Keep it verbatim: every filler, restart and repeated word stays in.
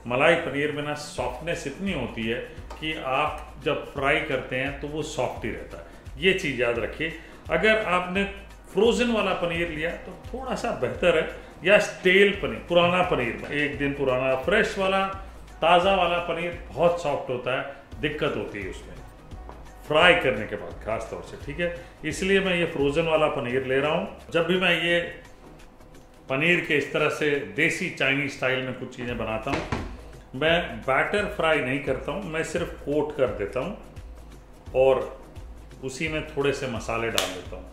मलाई पनीर में ना सॉफ्टनेस इतनी होती है कि आप जब फ्राई करते हैं तो वो सॉफ्ट ही रहता है। ये चीज़ याद रखिए। अगर आपने फ्रोज़न वाला पनीर लिया तो थोड़ा सा बेहतर है, या स्टेल पनीर, पुराना पनीर, एक दिन पुराना। फ्रेश वाला ताज़ा वाला पनीर बहुत सॉफ्ट होता है, दिक्कत होती है उसमें फ्राई करने के बाद खास तौर से, ठीक है। इसलिए मैं ये फ्रोज़न वाला पनीर ले रहा हूँ। जब भी मैं ये पनीर के इस तरह से देसी चाइनीज स्टाइल में कुछ चीज़ें बनाता हूँ, मैं बैटर फ्राई नहीं करता हूँ, मैं सिर्फ कोट कर देता हूँ और उसी में थोड़े से मसाले डाल देता हूँ।